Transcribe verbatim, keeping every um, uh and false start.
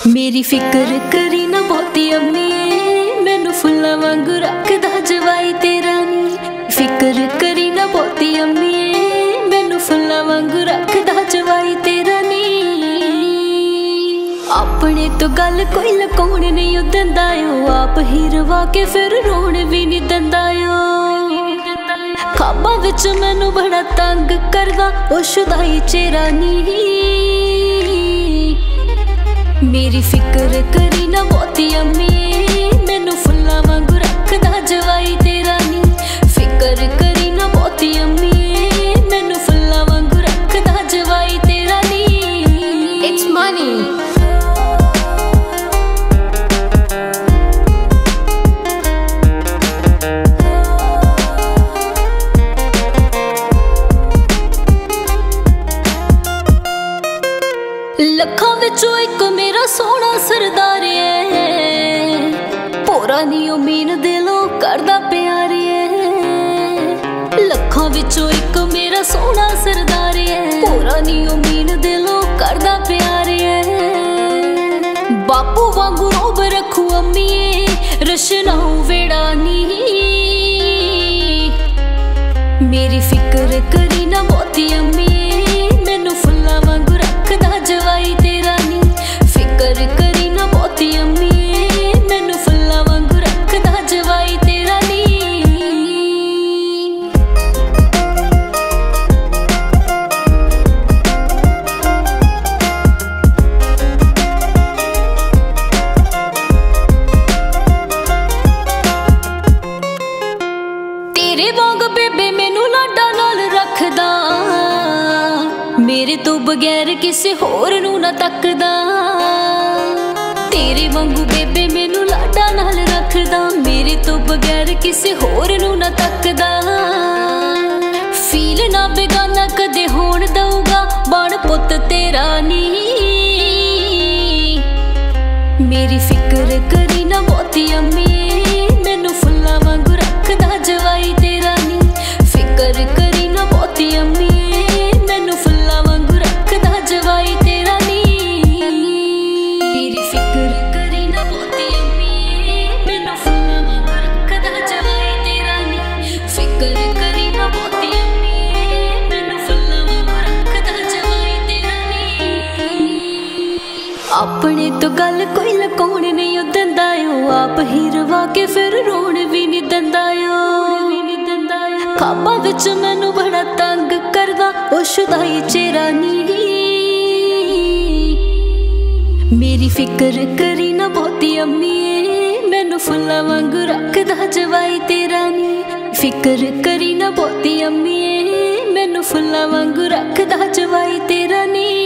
मेरी फिक्र करी ना बहुती अम्मी, मैनू फुल्लां वांगू रखदा जवाई तेरा नी। फिक्र करी ना बहुती अम्मी, मैनू फुल्लां वांगू रखदा जवाई तेरा नी। अपने तो गल कोई लकाउण नहीं दिंदा ओ, आप ही रवा के फिर रोण भी नहीं दिंदा ओ। ख्वाबां विच मैनू बड़ा तंग करदा ओ शुदाई चेहरा नी। मेरी फिक्र करी ना बहुती अम्मी, मैनू फुल्लां वांगू रखदा जवाई तेरा नी। फिक्र करी ना बहुती अम्मी, मैनू फुल्लां वांगू रखदा जवाई तेरा नी। It's money. लखां विचों एक मेरा सोहना सरदार है, भोरा नी ओ मीन दिलों करदा प्यार है। लखां विचों एक मेरा सोहना सरदार है, भोरा नी ओ मीन दिलों करदा प्यार है। बापू वांगू रोब रखू अम्मी, रशनाऊ वेड़ा नी। मेरी फिक्र करी ना बहुती अम्मी, मैनू फुल्लां वांगू रखदा जवाई तेरा नी। फिक्र करी ना बहुती अम्मी, मैनू फुल्लां वांगू रखदा जवाई तेरा नी। तेरे वांग बेबे मैनू लाडा नाल रखदा, मेरे तो बगैर किसे होर नू ना तकदा। तेरे वांगू बेबे मैनू लाडा नाल रखदा, मेरे तो बगैर किसे होर नू ना तकदा। फील ना बेगाना कदे होण दऊगा, बण पुत तेरा नी। मेरी फिक्र करी ना बहुती अम्मी, मैनू फुल्लां वांगू रखदा जवाई तेरा नी। फिक्र करी ना बहुती अम्मी, मैनू फुल्लां वांगू रखदा जवाई तेरा नी। मेरी फिक्र करी ना बहुती अम्मी, मैनू फुल्लां वांगू रखदा जवाई तेरा नी। फिक्र करी ना बहुती अम्मी, मैनू फुल्लां वांगू रखदा जवाई तेरा नी। अपने तो गल कोई लकाउण नहीं दिंदा ओ, आप ही रवा के फिर रोण भी नहीं दिंदा ओ। ख्वाबां विच मैनू बड़ा तंग करदा ओ शुदाई चेहरा नी। मेरी फिक्र करी ना बहुती अम्मी, मैनू फुल्लां वांगू रखदा जवाई तेरा नी। फिक्र करी ना बहुती अम्मी, मैनू फुल्लां वांगू रखदा जवाई तेरा नी।